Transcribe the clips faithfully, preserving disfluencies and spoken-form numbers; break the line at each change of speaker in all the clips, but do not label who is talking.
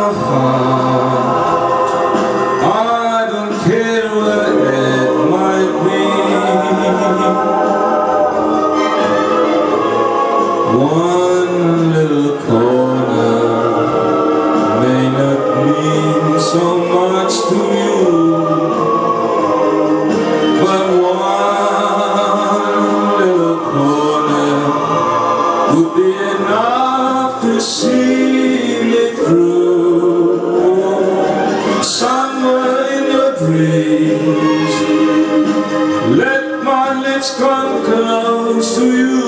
your heart. I don't care where it might be. One little corner may not mean so much to you, but one little corner would be enough to see me through. Somewhere in your dreams, let my lips come close to you.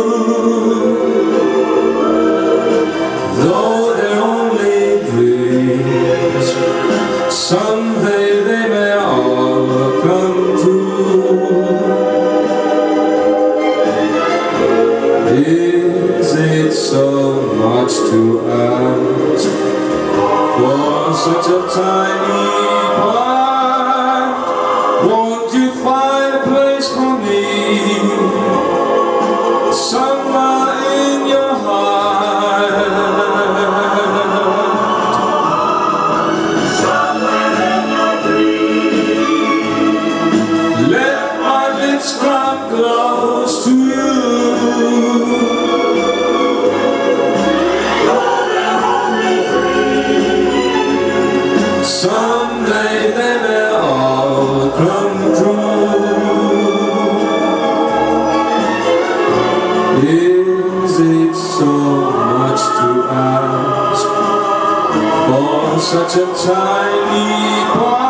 Though they're only dreams, someday they may all come true. Is it so much to ask for such a tiny part? Won't you find a place for me somewhere in your heart? Somewhere in your dreams, let my lips come close to you. Someday they may all come true. Is it so much to ask for such a tiny part?